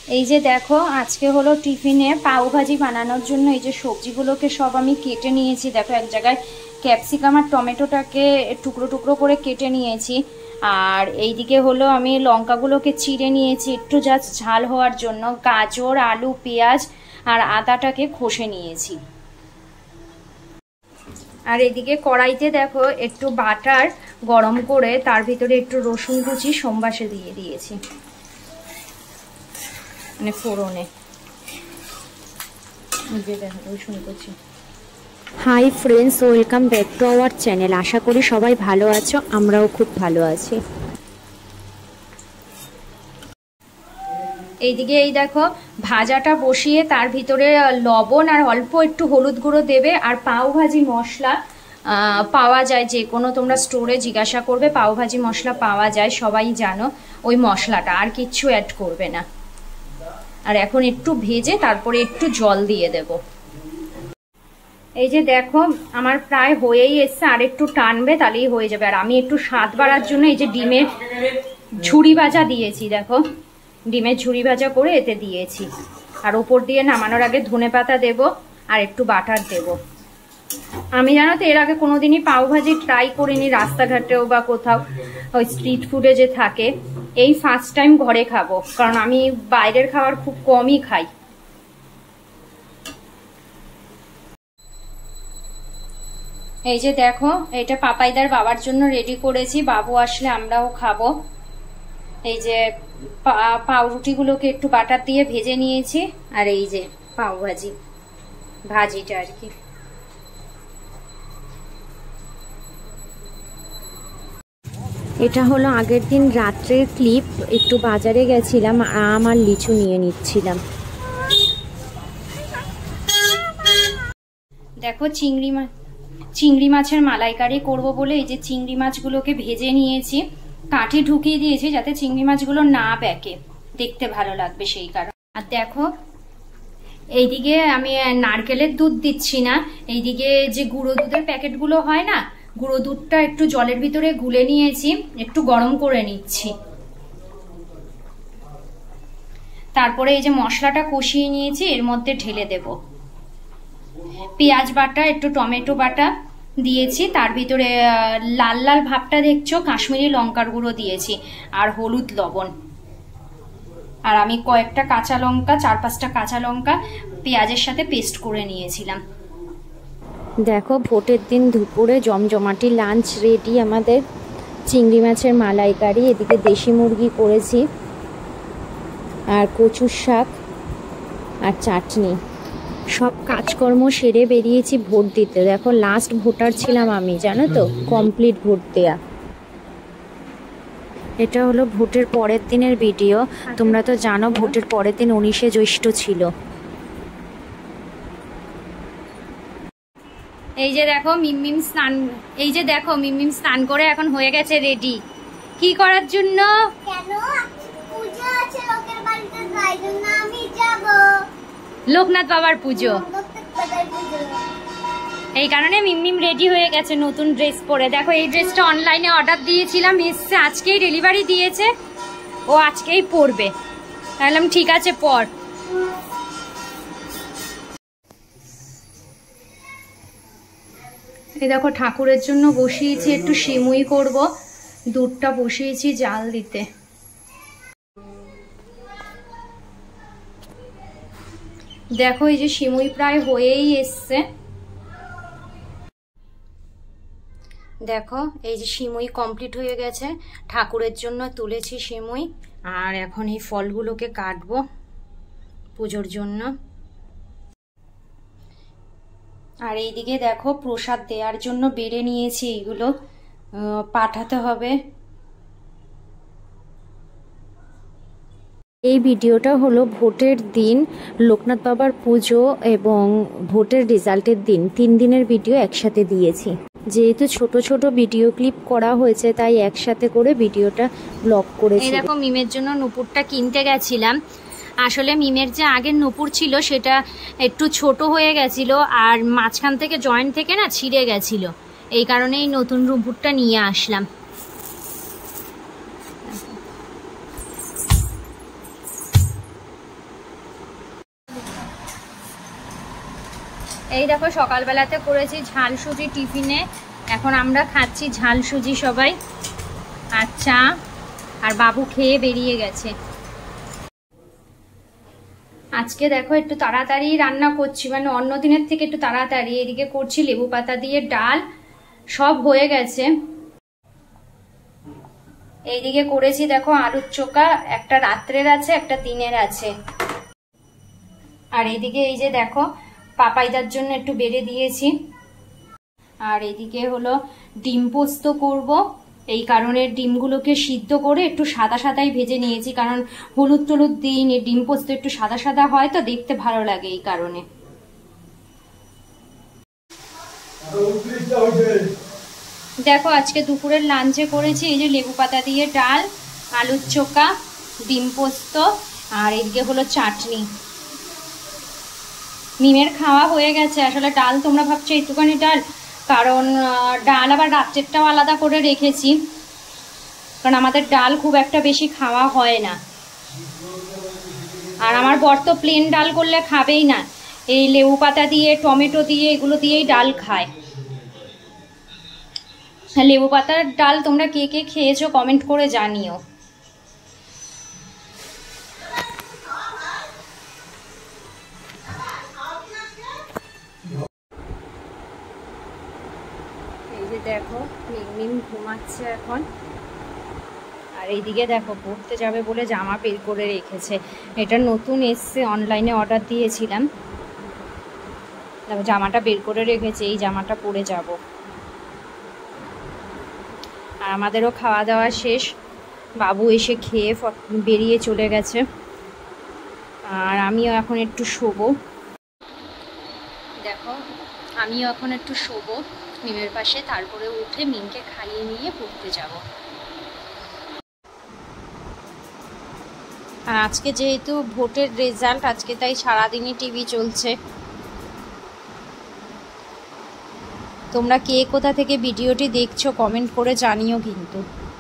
এই যে দেখো আজকে হলো টিফিনে পাও ভাজি বানানোর জন্য এই যে সবজিগুলোকে সব আমি কেটে নিয়েছি। দেখো এক জায়গায় ক্যাপসিকাম আর টমেটোটাকে টুকরো টুকরো করে কেটে নিয়েছি। আর এইদিকে হলো আমি লঙ্কাগুলোকে চিড়ে নিয়েছি একটু জাস্ট ঝাল হওয়ার জন্য। গাজর, আলু, পেঁয়াজ আর আদাটাকে ঘষে নিয়েছি। আর এদিকে কড়াইতে দেখো একটু বাটার গরম করে তার ভিতরে একটু রসুন কুচি সোমবাসে দিয়ে দিয়েছি, মানে ফোড়নে। রসুন কুচি। Hi friends, welcome back to our channel. আশা করি সবাই ভালো আছো, আমরাও খুব ভালো আছি। এইদিকে এই দেখো ভাজাটা বসিয়ে তার ভিতরে লবণ আর অল্প একটু হলুদ গুঁড়ো দেবে। আর পাও ভাজি মশলা পাওয়া যায়, যে কোনো তোমরা স্টোরে জিজ্ঞাসা করবে, পাও ভাজি মশলা পাওয়া যায়, সবাই জানো ওই মশলাটা। আর কিচ্ছু অ্যাড করবে না। আর এখন একটু ভেজে তারপরে একটু জল দিয়ে দেব। এই যে দেখো আমার প্রায় হয়েই এসছে, আর একটু টানবে তাহলেই হয়ে যাবে। আর আমি একটু স্বাদ বাড়ার জন্য এই যে ডিমের ঝুড়ি ভাজা দিয়েছি। দেখো ডিমের ঝুড়ি ভাজা করে এতে দিয়েছি। আর ওপর দিয়ে নামানোর আগে ধনেপাতা দেব আর একটু বাটার দেব। আমি জানো তো এর আগে কোনোদিনই পাও ভাজি ট্রাই করিনি, রাস্তাঘাটেও বা কোথাও ওই স্ট্রিট ফুডে যে থাকে। এই ফার্স্ট টাইম ঘরে খাবো, কারণ আমি বাইরের খাবার খুব কমই খাই। এই যে দেখো এটা পাপাইদার বাবার জন্য রেডি করেছি, বাবু আসলে আমরাও খাবো। এই যে পাউরুটিগুলোকে একটু বাটার দিয়ে ভেজে নিয়েছি। আর এই যে পাও ভাজিটা আর কি। এটা হলো আগের দিন রাত্রের ক্লিপ। একটু বাজারে গেছিলাম, আম আর লিচু নিয়ে নিচ্ছিলাম। দেখো চিংড়ি মাছের মালাইকারি করব বলে এই যে চিংড়ি মাছগুলোকে ভেজে নিয়েছি, কাঠি ঢুকিয়ে দিয়েছি যাতে চিংড়ি মাছগুলো না বেঁকে, দেখতে ভালো লাগবে সেই কারণে। আর দেখো এইদিকে আমি নারকেলের দুধ দিচ্ছি না, এইদিকে যে গুঁড়ো দুধের প্যাকেটগুলো হয় না, গুঁড়ো দুধটা একটু জলের ভিতরে গুলে নিয়েছি, একটু গরম করে নিচ্ছি। তারপরে এই যে মশলাটা কষিয়ে নিয়েছি এর মধ্যে ঢেলে দেব। পেঁয়াজ বাটা, একটু টমেটো বাটা দিয়েছি, তার ভিতরে লাল লাল ভাবটা দেখছো, কাশ্মীরি লঙ্কার গুঁড়ো দিয়েছি আর হলুদ, লবণ। আর আমি কয়েকটা কাঁচা লঙ্কা, 4-5টা কাঁচা লঙ্কা পেঁয়াজের সাথে পেস্ট করে নিয়েছিলাম। দেখো ভোটের দিন দুপুরে জমজমাটি লাঞ্চ রেডি আমাদের। চিংড়ি মাছের মালাইকারি, এদিকে দেশি মুরগি করেছি, আর কচুর শাক আর চাটনি। সব কাজকর্ম সেরে বেরিয়েছি ভোট দিতে। দেখো লাস্ট ভোটার ছিলাম আমি, জানো তো, কমপ্লিট ভোট দেয়া। এটা হলো ভোটের পরের দিনের ভিডিও। তোমরা তো জানো ভোটের পরের দিন 19শে জ্যৈষ্ঠ ছিল। এই যে দেখো মিমমিম স্নান করে এখন হয়ে গেছে রেডি। কি করার জন্য? পূজা আছে লোকের বাড়িতে, তাই জন্য আমি যাব। লোকনাথ বাবার পুজো, এই কারণে মিমমিম রেডি হয়ে গেছে নতুন ড্রেস পরে। দেখো এই ড্রেসটা অনলাইনে অর্ডার দিয়েছিলাম, এসছে আজকেই, ডেলিভারি দিয়েছে, ও আজকেই পরবে। বললাম ঠিক আছে পর। এই দেখো ঠাকুরের জন্য বসিয়েছি একটু সিমুই করব, দুধটা বসিয়েছি জাল দিতে। দেখো এই যে সিমুই প্রায় হয়েই এসছে। দেখো এই যে সিমুই কমপ্লিট হয়ে গেছে, ঠাকুরের জন্য তুলেছি সিমুই। আর এখন এই ফলগুলোকে কাটবো পুজোর জন্য। আর এইদিকে দেখো প্রসাদ দেওয়ার জন্য বেড়ে নিয়েছি, এইগুলো পাঠাতে হবে। এই ভিডিওটা হলো ভোটের দিন, লোকনাথ বাবার পুজো এবং ভোটের রেজাল্টের দিন, 3 দিনের ভিডিও একসাথে দিয়েছি। যেহেতু ছোট ছোট ভিডিও ক্লিপ করা হয়েছে তাই একসাথে করে ভিডিওটা ব্লগ করেছি। এই দেখো মিমের জন্য নুপুরটা কিনতে গেছিলাম। আসলে মিমের যে আগের নুপুর ছিল সেটা একটু ছোট হয়ে গেছিল, আর মাঝখান থেকে জয়েন্ট থেকে না ছিঁড়ে গেছিল, এই কারণে এই নতুন নুপুরটা নিয়ে আসলাম। এই দেখো সকালবেলাতে করেছি ঝাল সুজি টিফিনে, এখন আমরা খাচ্ছি ঝাল সুজি সবাই, আর চা। আর বাবু খেয়ে বেরিয়ে গেছে। আজকে দেখো একটু তাড়াতাড়ি রান্না করছি, মানে অন্য দিনের থেকে একটু তাড়াতাড়ি। এদিকে করছি লেবু পাতা দিয়ে ডাল, সব হয়ে গেছে। এইদিকে করেছি দেখো আলুর চোখা, একটা রাত্রের আছে একটা দিনের আছে। আর এইদিকে এই যে দেখো পাপাইদার জন্য একটু বেড়ে দিয়েছি। আর এইদিকে হলো ডিম পোস্ত করব, এই কারণে ডিমগুলোকে সিদ্ধ করে একটু সাদা সাদাই ভেজে নিয়েছি, কারণ হলুদ টলুদ দিইনি। ডিম পোস্ত একটু সাদা সাদা হয় তো দেখতে ভালো লাগে, এই কারণে। দেখো আজকে দুপুরের লাঞ্চে করেছি এই যে লেবু পাতা দিয়ে ডাল, আলুর চোখা, ডিম পোস্ত, আর এদিকে হলো চাটনি। মিমের খাওয়া হয়ে গেছে। আসলে ডাল তোমরা ভাবছো একটুখানি ডাল, কারণ ডাল আবার রাত্রেরটাও আলাদা করে রেখেছি, কারণ আমাদের ডাল খুব একটা বেশি খাওয়া হয় না। আর আমার বর তো প্লেন ডাল করলে খাবেই না, এই লেবু পাতা দিয়ে টমেটো দিয়ে এগুলো দিয়েই ডাল খায়। লেবু পাতার ডাল তোমরা কে কে খেয়েছো কমেন্ট করে জানিও। এই যে দেখো মিম ঘুমাচ্ছে এখন। আর এইদিকে দেখো পড়তে যাবে বলে জামা বের করে রেখেছে। এটা নতুন এসছে, অনলাইনে অর্ডার দিয়েছিলাম। জামাটা বের করে রেখেছে, এই জামাটা পরে যাব। আর আমাদেরও খাওয়া দাওয়া শেষ, বাবু এসে খেয়ে বেরিয়ে চলে গেছে। আর আমিও এখন একটু শোবো। দেখো আমিও এখন একটু শোবো মিমের পাশে, তারপরে উঠে মিমকে খাইয়ে নিয়ে পড়তে যাব। আর আজকে যেহেতু ভোটের রেজাল্ট, আজকে তাই সারাদিনই টিভি চলছে। তোমরা কে কোথা থেকে ভিডিওটি দেখছো কমেন্ট করে জানিও কিন্তু।